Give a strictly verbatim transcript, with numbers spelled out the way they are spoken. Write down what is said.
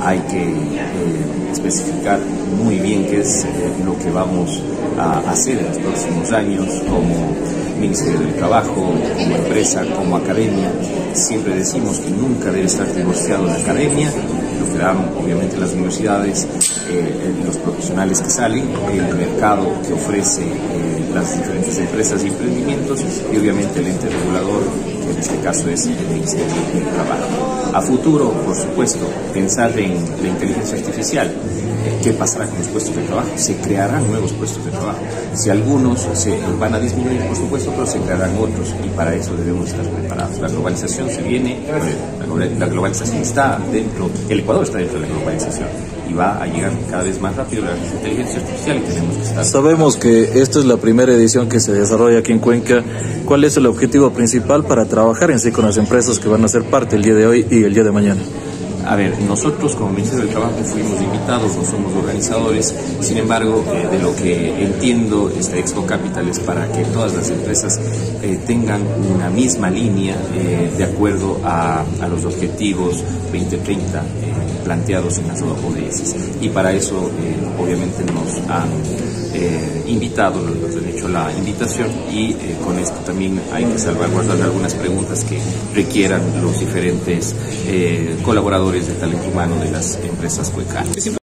hay que eh, especificar muy bien qué es eh, lo que vamos a hacer en los próximos años como Ministerio del Trabajo, como empresa, como academia. Siempre decimos que nunca debe estar divorciado la academia, lo que dan obviamente las universidades, eh, los profesionales que salen, el mercado que ofrece eh, las diferentes empresas y emprendimientos y obviamente el ente regulador, que en este caso es el Ministerio del Trabajo. A futuro, por supuesto, pensar en la inteligencia artificial. ¿Qué pasará con los puestos de trabajo? Se crearán nuevos puestos de trabajo. Si algunos se van a disminuir, por supuesto, pero se crearán otros y para eso debemos estar preparados. La globalización se viene, la globalización está dentro, el Ecuador está dentro de la globalización y va a llegar cada vez más rápido la inteligencia artificial y tenemos que estar... Sabemos que esta es la primera edición que se desarrolla aquí en Cuenca. ¿Cuál es el objetivo principal para trabajar en sí con las empresas que van a ser parte el día de hoy y el día de mañana? A ver, nosotros como Ministerio del Trabajo fuimos invitados, no somos organizadores, sin embargo, eh, de lo que entiendo, este Expo Capital es para que todas las empresas eh, tengan una misma línea eh, de acuerdo a, a los objetivos veinte treinta eh, planteados en las O D S. Y para eso, eh, obviamente, nos han eh, invitado, nos han hecho la invitación y eh, con esto también hay que salvaguardar algunas preguntas que requieran los diferentes eh, colaboradores de talento humano de las empresas cuencanas.